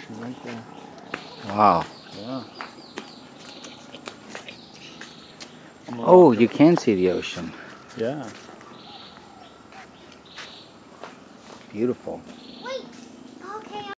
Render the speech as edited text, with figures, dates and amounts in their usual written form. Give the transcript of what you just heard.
ocean right there. Wow. Yeah. Oh, you can see the ocean. Yeah. Beautiful.